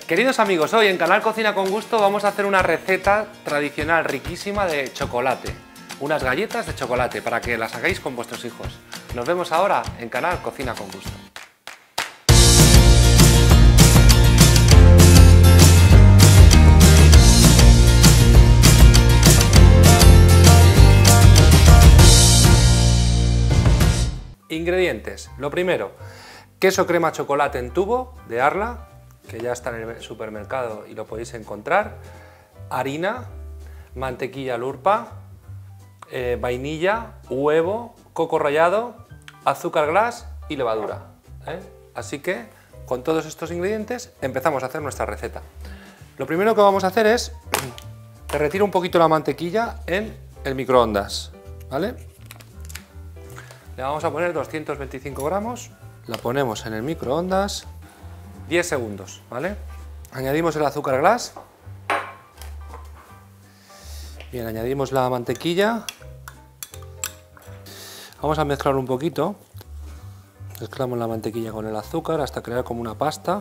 Queridos amigos, hoy en Canal Cocina con Gusto vamos a hacer una receta tradicional riquísima de chocolate. Unas galletas de chocolate para que las hagáis con vuestros hijos. Nos vemos ahora en Canal Cocina con Gusto. Ingredientes. Lo primero, queso crema chocolate en tubo de Arla, que ya está en el supermercado y lo podéis encontrar, harina, mantequilla lurpa, vainilla, huevo, coco rallado, azúcar glass y levadura. Así que con todos estos ingredientes empezamos a hacer nuestra receta. Lo primero que vamos a hacer es derretir un poquito la mantequilla en el microondas, ¿vale? Le vamos a poner 225 gramos, la ponemos en el microondas 10 segundos, ¿vale? Añadimos el azúcar glass. Bien, añadimos la mantequilla. Vamos a mezclar un poquito. Mezclamos la mantequilla con el azúcar hasta crear como una pasta.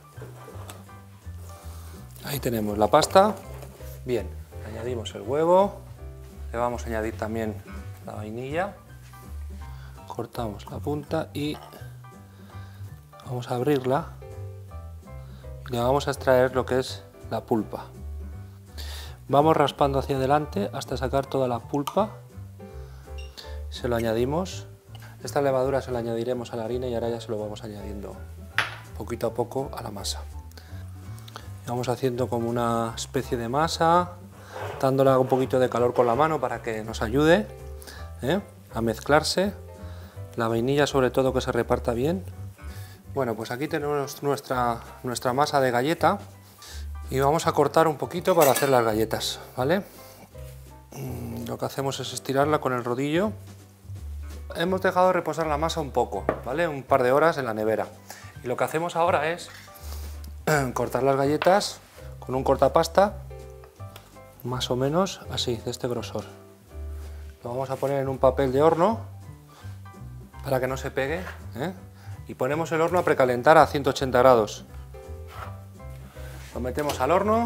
Ahí tenemos la pasta. Bien, añadimos el huevo. Le vamos a añadir también la vainilla. Cortamos la punta y vamos a abrirla. Le vamos a extraer lo que es la pulpa. Vamos raspando hacia adelante hasta sacar toda la pulpa. Se lo añadimos. Esta levadura se la añadiremos a la harina y ahora ya se lo vamos añadiendo poquito a poco a la masa. Vamos haciendo como una especie de masa, dándola un poquito de calor con la mano para que nos ayude a mezclarse. La vainilla sobre todo que se reparta bien. Bueno, pues aquí tenemos nuestra masa de galleta y vamos a cortar un poquito para hacer las galletas, ¿vale? Lo que hacemos es estirarla con el rodillo. Hemos dejado reposar la masa un poco, ¿vale? Un par de horas en la nevera. Y lo que hacemos ahora es cortar las galletas con un cortapasta, más o menos así, de este grosor. Lo vamos a poner en un papel de horno para que no se pegue, y ponemos el horno a precalentar a 180 grados. Lo metemos al horno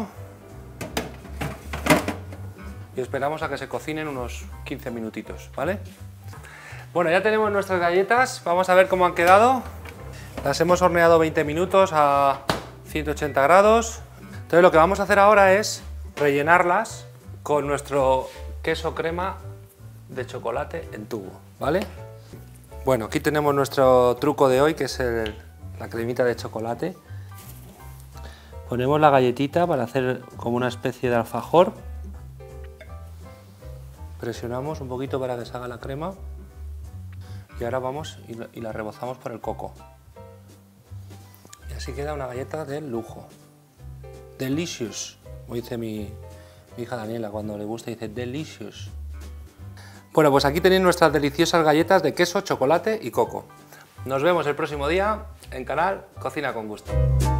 y esperamos a que se cocinen unos 15 minutitos, ¿vale? Bueno, ya tenemos nuestras galletas, vamos a ver cómo han quedado. Las hemos horneado 20 minutos a 180 grados. Entonces lo que vamos a hacer ahora es rellenarlas con nuestro queso crema de chocolate en tubo, ¿vale? Bueno, aquí tenemos nuestro truco de hoy, que es la cremita de chocolate. Ponemos la galletita para hacer como una especie de alfajor. Presionamos un poquito para que se haga la crema. Y ahora vamos y la rebozamos por el coco. Y así queda una galleta de lujo. Delicious, como dice mi hija Daniela cuando le gusta, dice delicious. Bueno, pues aquí tenéis nuestras deliciosas galletas de queso, chocolate y coco. Nos vemos el próximo día en Canal Cocina con Gusto.